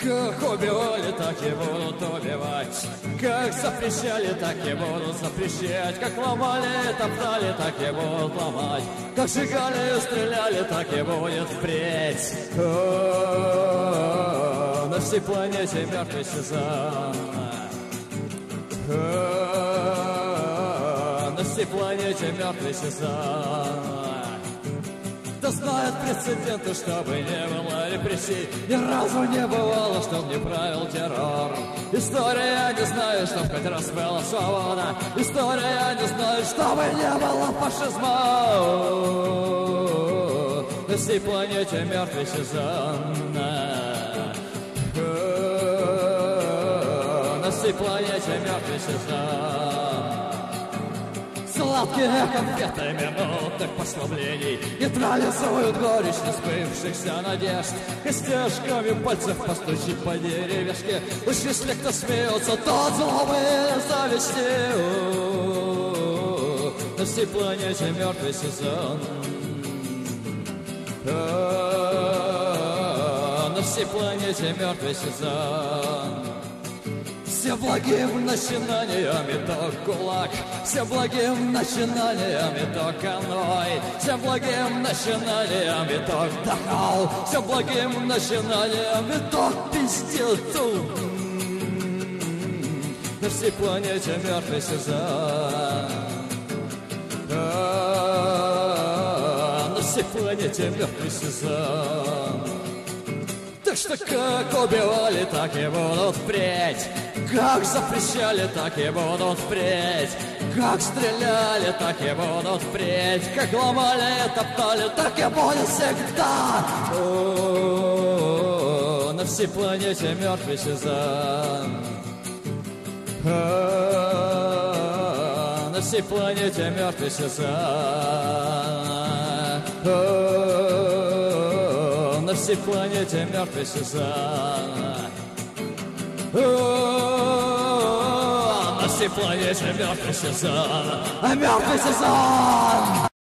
Как убивали, так и будут убивать. Как запрещали, так и будут запрещать. Как ломали, топтали, так и будут ломать. Как сжигали и стреляли, так и будет впредь. На всей планете мертвый сезон. На всей планете мертвый сезон. Да знают прецеденты, чтобы не было репрессий. Ни разу не бывало, чтоб не правил террор. История не знает, чтоб хоть раз была свобода. История не знает, чтобы не было фашизма. На всей планете мертвый сезон. На всей планете мертвый сезон. Сладкие конфеты минутных послаблений нейтрализуют горечь несбывшихся надежд. И стежками пальцев постучить по деревяшке. Уж если кто смеется, тот злобы зависти. На всей планете мертвый сезон. На всей планете мертвый сезон. Всем благим начинаниям итог кулак, всем благим начинаниям итог конвой, всем благим начинаниям итог Дахау, всем благим начинаниям итог пиздецу. На всей планете мертвый сезон. На всей планете мертвый сезон. Так что как убивали, так и будут впредь. Как запрещали, так и будут впредь. Как стреляли, так и будут впредь. Как ломали, топтали, так и будет всегда. На всей планете мертвый сезон. На всей планете мертвый сезон. На всей планете мертвый сезон. На всей планете мертвый сезон. Мертвый сезон.